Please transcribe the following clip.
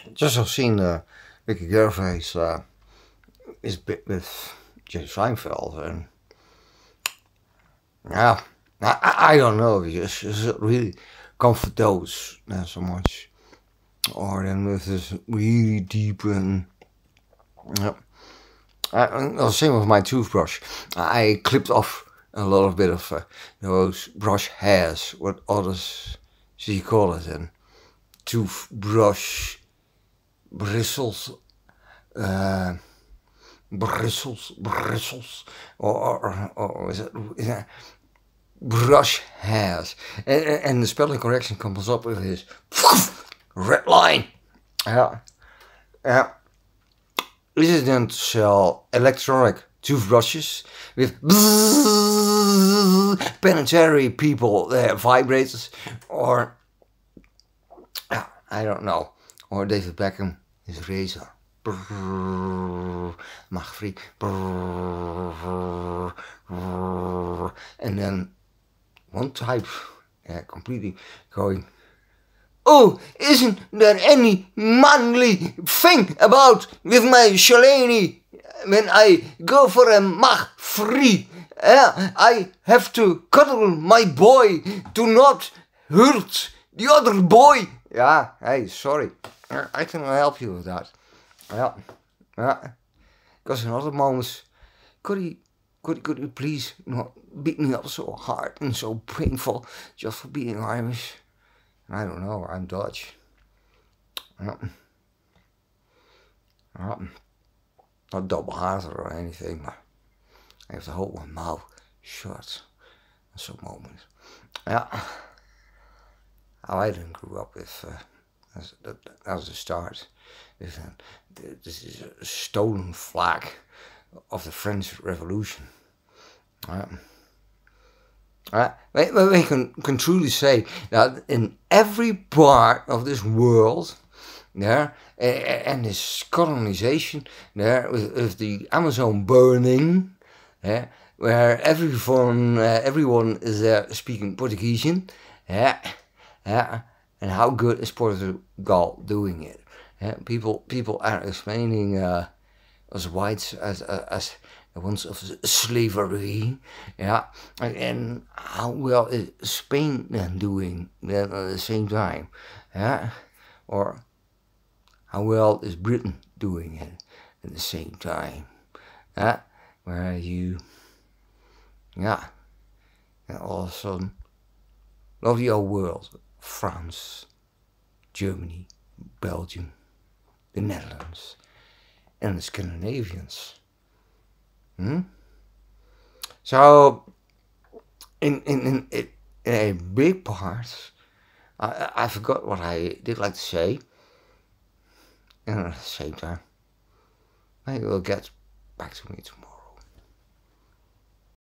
just I've seen Ricky Gervais is bit with Jerry Seinfeld, and yeah, I don't know if it's really comfort those so much, or then with this really deep and same with my toothbrush. I clipped off a little bit of those brush hairs, what others she call it, and toothbrush bristles, or is it brush hairs, and the spelling correction comes up with this red line. Yeah. This is then to sell electronic toothbrushes with planetary people vibrators, or I don't know, or David Beckham, his razor. Mag free. And then one type completely going, oh, isn't there any manly thing about with my Shalani when I go for a mach free? I have to cuddle my boy to not hurt the other boy. Yeah, hey, sorry. I cannot help you with that. Yeah. Because in other moments, could you please not beat me up so hard and so painful just for being Irish? I don't know, I'm Dutch. Not double-hearted or anything, but I have to hold my mouth shut at some moments. Yeah. I didn't grow up with, that was the start. This is a stolen flag of the French Revolution. We can truly say that in every part of this world, and this colonization, with the Amazon burning, where everyone is there speaking Portuguese, and how good is Portugal doing it? People are explaining us whites as once of slavery, and how well is Spain then doing at the same time, or how well is Britain doing it at the same time, where you, and all of a sudden, love the old world, France, Germany, Belgium, the Netherlands, and the Scandinavians. So, in a big part, I forgot what I did like to say, and at the same time, maybe it will get back to me tomorrow.